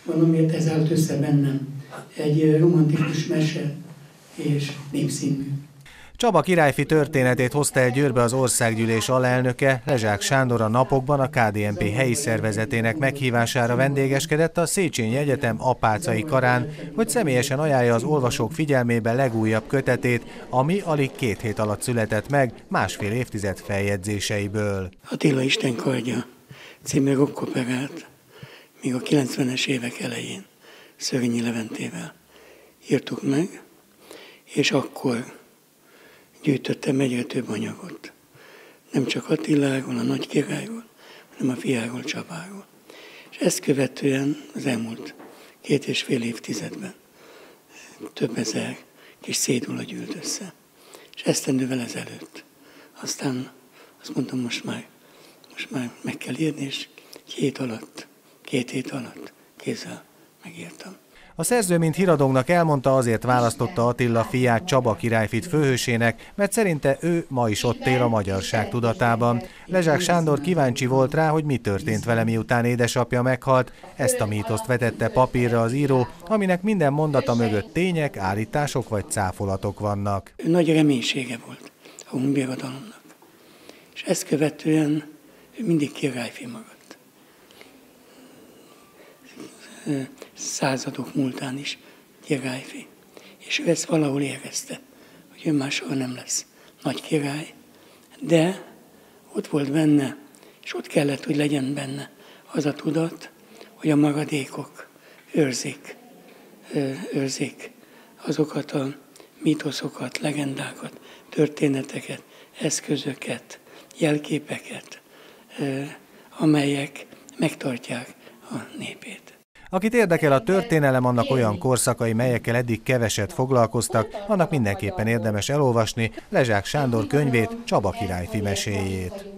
valamiért ez állt össze bennem. Egy romantikus mese és népszínmű. Csaba királyfi történetét hozta el Győrbe az országgyűlés alelnöke. Lezsák Sándor a napokban a KDNP helyi szervezetének meghívására vendégeskedett a Széchenyi Egyetem apácai karán, hogy személyesen ajánlja az olvasók figyelmébe legújabb kötetét, ami alig 2 hét alatt született meg, 1,5 évtized feljegyzéseiből. Attila Isten kardja című rockoperát még a 90-es évek elején Szörényi Leventével írtuk meg, és akkor gyűjtöttem egyre több anyagot. Nem csak Attiláról, a nagy királyról, hanem a fiáról, Csabáról. És ezt követően az elmúlt 2,5 évtizedben több ezer kis cédula gyűlt össze. És esztendővel ezelőtt. Aztán azt mondtam, most már meg kell írni, és 2 hét alatt kézzel megírtam. A szerző, mint híradónknak elmondta, azért választotta Attila fiát, Csaba királyfit főhősének, mert szerinte ő ma is ott él a magyarság tudatában. Lezsák Sándor kíváncsi volt rá, hogy mi történt vele, miután édesapja meghalt. Ezt a mítoszt vetette papírra az író, aminek minden mondata mögött tények, állítások vagy cáfolatok vannak. Nagy reménysége volt a honbirodalomnak, és ezt követően mindig királyfi maradt. Századok múltán is királyfi. És ő ezt valahol érezte, hogy ő már soha nem lesz nagy király, de ott volt benne, és ott kellett, hogy legyen benne az a tudat, hogy a maradékok őrzik azokat a mítoszokat, legendákat, történeteket, eszközöket, jelképeket, amelyek megtartják a népét. Akit érdekel a történelem, annak olyan korszakai, melyekkel eddig keveset foglalkoztak, annak mindenképpen érdemes elolvasni Lezsák Sándor könyvét, Csaba királyfi meséjét.